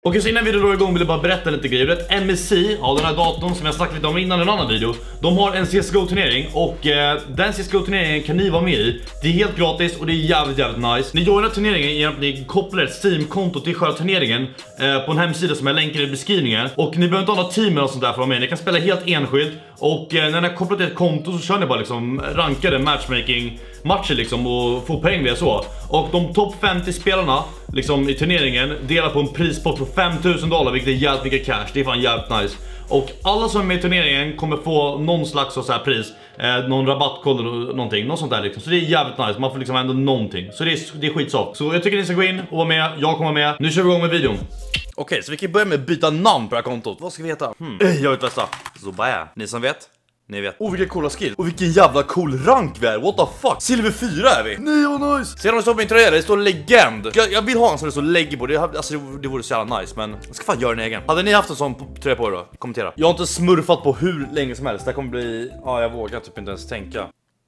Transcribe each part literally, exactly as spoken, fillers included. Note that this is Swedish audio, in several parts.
Okej, så innan vi drar igång vill jag bara berätta lite grejer. Ett M S C, ja, den här datorn som jag snackade lite om innan i en annan video, de har en C S G O-turnering och eh, den C S G O-turneringen kan ni vara med i. Det är helt gratis och det är jävligt jävligt nice. Ni joinar turneringen genom att ni kopplar ett Steam-konto till själva turneringen eh, på en hemsida som jag länkar i beskrivningen. Och ni behöver inte ha några team eller sånt där för att vara med. Ni kan spela helt enskilt. Och eh, när ni har kopplat ett konto så kör ni bara liksom rankade matchmaking matcher liksom och får poäng via så. Och de topp femtio spelarna liksom i turneringen delar på en prispott på fem tusen dollar, vilket är jävligt mycket cash. Det är fan jävligt nice. Och alla som är med i turneringen kommer få någon slags så här pris, eh, någon rabattkod eller någonting, något sånt där liksom. Så det är jävligt nice, man får liksom ändå någonting. Så det är, det är skitsoft. Så jag tycker ni ska gå in och vara med, jag kommer med. Nu kör vi igång med videon. Okej, okay, så vi kan börja med att byta namn på det här kontot. Vad ska vi heta? Hmm. Jag vet bästa. Zubaya. Ni som vet? Ni vet. Oh, vilken coola skill. Och vilken jävla cool rank vi är. What the fuck? Silver fyra är vi. Nej, vad nice. Ser du vad det står på min tröja? Det står legend. Jag, jag vill ha en som det står legend på. Det, alltså, det, det vore så jävla nice. Men jag ska fan göra en egen. Hade ni haft en sån tröja på er då? Kommentera. Jag har inte smurfat på hur länge som helst. Det kommer bli... Ja, jag vågar typ inte ens tänka.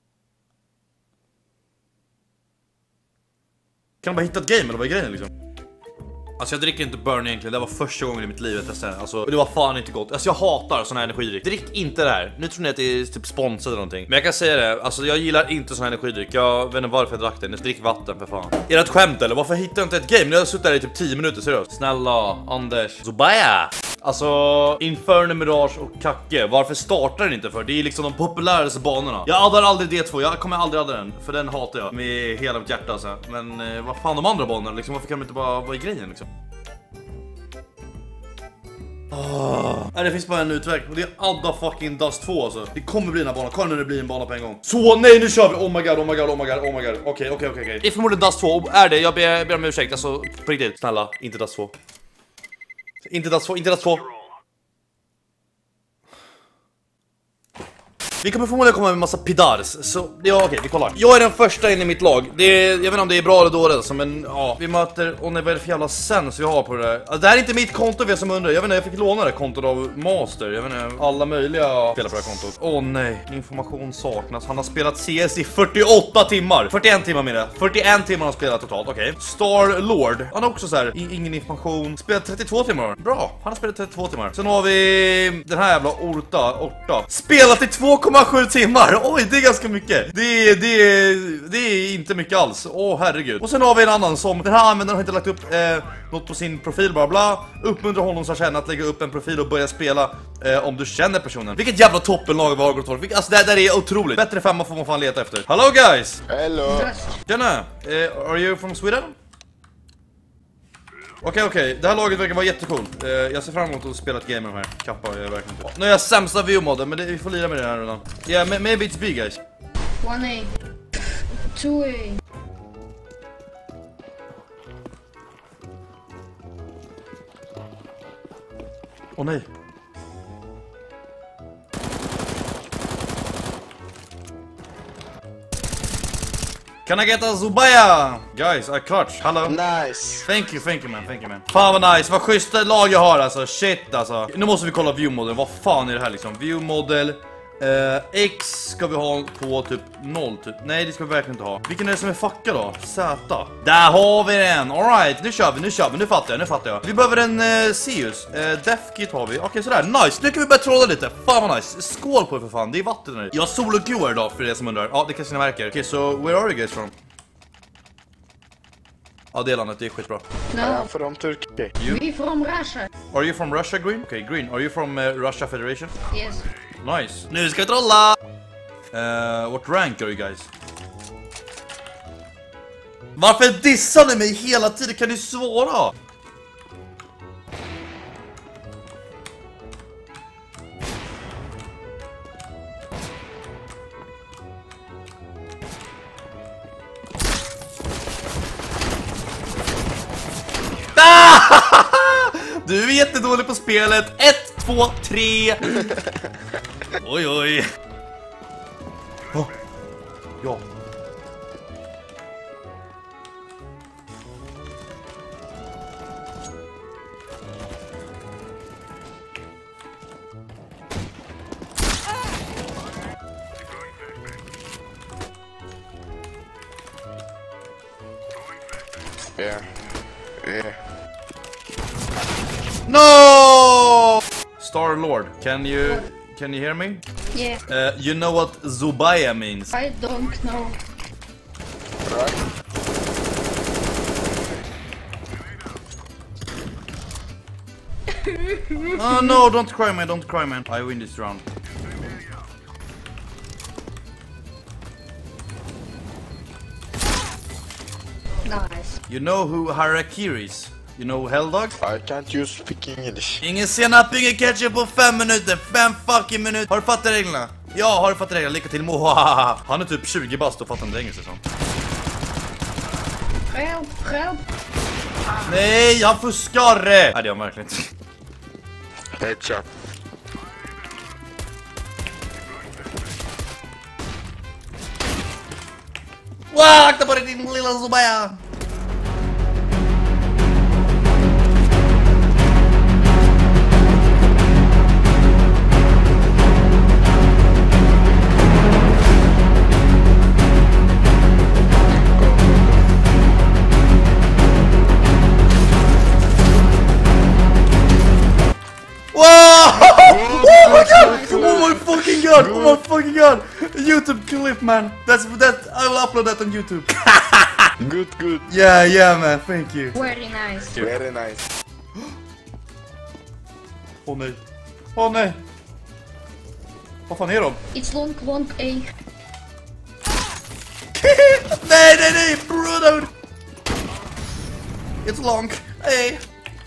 Kan man bara hitta ett game eller vad är grejen liksom? Alltså jag dricker inte Burn egentligen, det var första gången i mitt liv jag testade. Alltså, och det var fan inte gott. Alltså jag hatar såna här energidryck. Drick inte det här. Nu tror ni att det är typ sponsrat eller någonting. Men jag kan säga det, alltså jag gillar inte sån här energidryck. Jag vet inte varför jag drack det. Ni drick vatten för fan. Är det ett skämt eller? Varför hittar jag inte ett game? Nu har jag suttit där i typ tio minuter, seriöst. Snälla, Anders. Zubaya! Alltså, Inferno, Mirage och Kacke. Varför startar den inte för? Det är liksom de populäraste banorna. Jag addar aldrig D två, jag kommer aldrig adda den. För den hatar jag med hela mitt hjärta alltså. Men eh, vad fan de andra banorna liksom? Varför kan de inte bara vara i grejen liksom? Oh. Det finns bara en utväg och det är adda fucking Dust två alltså. Det kommer bli en bana, kolla när det blir en bana på en gång. Så nej, nu kör vi, oh my god, oh my god, oh my god, oh my god. Okej, okej, okej, okej. Det är förmodligen Dust två, är det? Jag ber, ber om ursäkt, alltså på riktigt. Snälla, inte Dust två. Inte Dust två, inte Dust två. Vi kommer förmodligen komma med en massa pidars. Så ja, okej, okay, vi kollar. Jag är den första in i mitt lag. Det är, jag vet inte om det är bra eller dåligt alltså, men ja, vi möter, och vad är det för jävla sens vi har på det där. Alltså, det här är inte mitt konto, vi som undrar. Jag vet inte, jag fick låna det kontot av Master. Jag vet inte, alla möjliga spelar på det här kontot. Åh oh, nej, information saknas. Han har spelat C S i fyrtioåtta timmar. fyrtioen timmar med det. fyrtioen timmar har han spelat totalt, okej. Okay. Star Lord, han har också så här, ingen information. Spelat trettiotvå timmar. Bra, han har spelat trettiotvå timmar. Sen har vi den här jävla Orta, Orta. Spelat i två komma sju timmar. Oj, det är ganska mycket. Det är, det är, det är inte mycket alls. Åh, herregud. Och sen har vi en annan som, den här användaren har inte lagt upp eh, något på sin profil, bla bla. Uppmuntrar honom som känner att lägga upp en profil och börja spela eh, om du känner personen. Vilket jävla toppenlag vi har gått för. Alltså det där är otroligt. Bättre femma får man fan leta efter. Hello guys. Hello. Tjena. Eh, are you from Sweden? Okej, okay, okej. Okay. Det här laget verkar vara jättecoolt. Eh, jag ser fram emot att spela ett game med de här. Kappa är verkligen inte. Nu är jag sämsta view-modden, men det, vi får lira med det här redan. Yeah, maybe it's B, guys. one A. two A. Åh oh, nej. Can I get a Zubaya? Guys, I clutch. Hello. Nice. Thank you, thank you man, thank you man. Fan vad nice, vad schyssta lag jag har alltså. Shit alltså. Nu måste vi kolla view model. Vad fan är det här liksom? View model. Uh, X ska vi ha på typ noll typ. Nej, det ska vi verkligen inte ha. Vilken är det som är fucka då? Z. Där har vi den. All right, nu kör vi, nu kör vi. Nu fattar jag, nu fattar jag. Vi behöver en uh, Zeus. Uh, Death Kit har vi. Okej, okay, sådär. Nice. Nu kan vi börja trolla lite. Fan vad nice. Skål på det för fan. Det är vatten där. Jag har solo-queue idag för det som undrar. Ja, det kanske ni märker. Okej, okay, so where are you guys from? Ja, det landet, det är skitbra. No. I'm from Turkey. You? We from Russia. Are you from Russia, Green? Okay, Green. Are you from uh, Russia Federation? Yes. Nice. Nu ska vi trolla! Uh, what rank are you guys? Varför dissar ni mig hela tiden? Kan ni svara? Du är jättedålig på spelet. Ett, två, tre. Oj, oj. Oh. Ja. Yeah. Yeah. No! Star Lord, can you can you hear me? Yeah. Uh, you know what Zubaya means? I don't know. Right. Oh no, don't cry man, don't cry man. I win this round. Nice. You know who Harakiri is? You know Helldog? I can't use speak English. Ingen senap, ingen ketchup på fem minuter. Fem fucking minuter. Har du fattat reglerna? Ja, har du fattat reglerna? Lycka till Moha. Han är typ tjugo bast och fattar inte engelska sånt. Help, help. Nej, han fuskar! Nej, det gör han verkligen inte. Headshot. Wow, akta på dig din lilla Zubaya! Oh my god! Oh my fucking god! Oh my fucking god! YouTube clip, man. That's that. I will upload that on YouTube. Good, good. Yeah, yeah, man. Thank you. Very nice. Very nice. Åh oh, nej. Åh oh, nej. Vad fan är de? It's long, long A. Nej, nej, nej, brother. It's long. Hey.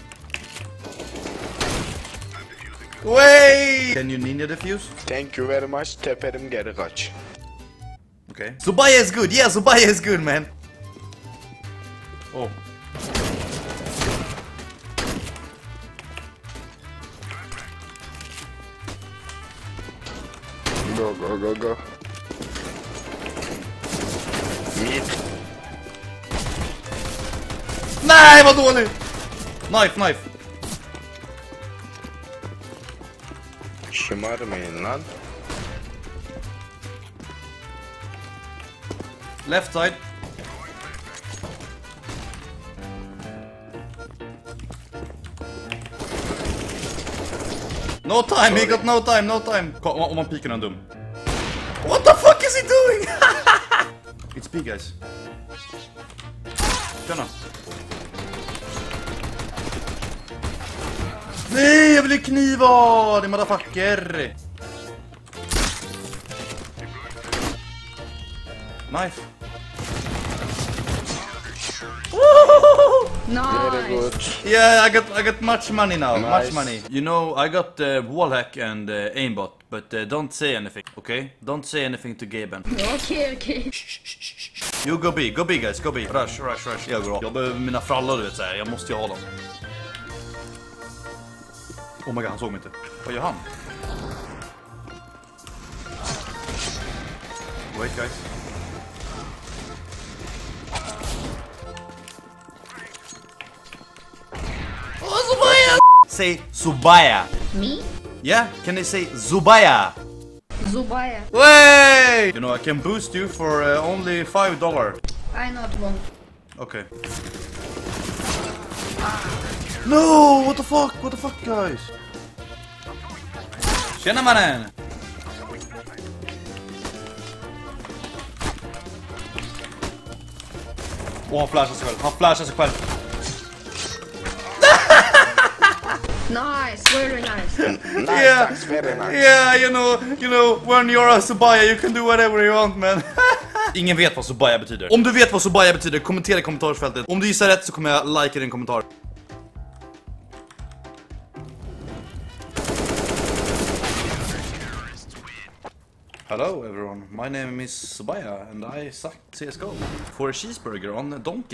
Wait. Can you ninja defuse? Thank you very much. Teperim geri kaç. Okay. Zubaya is good. Yeah, Zubaya is good, man. Oh. Go, go, go, go. Mid. Nej, vad dåligt. Knife, knife. Şımarmayın lan. Left side. No time, he got no time, no time. Kom, om man pikar en dum. What the fuck is he doing? It's B, guys. Tjena. Nej, jag vill kniva! Det är motherfucker. Knife. Very good. Nice. Yeah, I got I got much money now. Nice. Much money. You know, I got uh, wallhack and uh, aimbot, but uh, don't say anything, okay? Don't say anything to Gaben. Okay, okay. You go B, go B guys, go B. Rush, rush, rush. Jag går. Jag behöver mina frallor, du vet så här. Jag måste ju ha dem. Oh my god, han såg mig inte. Vad gör han? Wait guys. Oh, Zubaya! Say Zubaya. Me? Yeah, can they say Zubaya? Zubaya. Wait! You know, I can boost you for uh, only five dollars. I not want. Okay. No! What the fuck? What the fuck, guys? Tjena mannen! Åh, oh, han flashar sig själv. Han flashar sig själv. Nice, very nice. Nice, Yeah. that's very nice. Yeah, you know, you know, when you're a Zubaya you can do whatever you want, man. Ingen vet vad Zubaya betyder. Om du vet vad Zubaya betyder, kommentera i kommentarsfältet. Om du gissar rätt så kommer jag like din kommentar. Hello everyone, my name is Zubaya and I suck C S G O for a cheeseburger on Donka.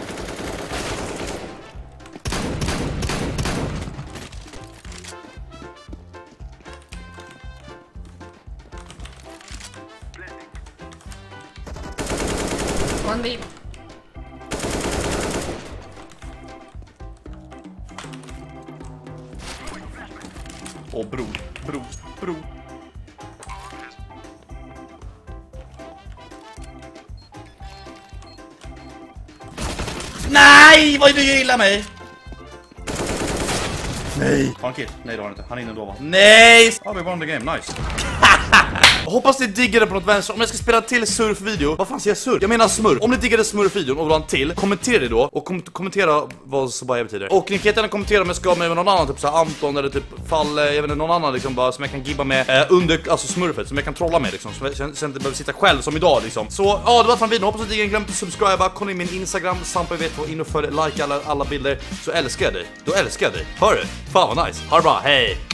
One B. Åh, bro, bro, bro. Nej, vad du gillar mig. Nej. Har han kill? Nej, det har han inte. Han är inne då, va? Nej! Ja, vi won the game. Nice. Hoppas ni diggade på något vänster. Om jag ska spela till surfvideo. Vad fan säger jag surf? Jag menar smurf. Om ni diggade smurfvideon och vill ha en till, kommentera det då. Och kom kommentera vad Subaya betyder. Och ni kan gärna kommentera om jag ska med någon annan. Typ så här Anton eller typ Fall. Jag vet inte, någon annan liksom bara som jag kan gibba med eh, under, alltså smurfet. Som jag kan trolla med liksom. Så jag sen, sen inte behöver sitta själv som idag liksom. Så ja, det var från videon. Hoppas att ni inte glömt att subscriba. Kolla in min Instagram. Sampa vet vad, in och följ. Like alla, alla bilder. Så älskar jag dig. Då älskar jag dig. Hör du? Fan vad nice. Ha det bra. Hej!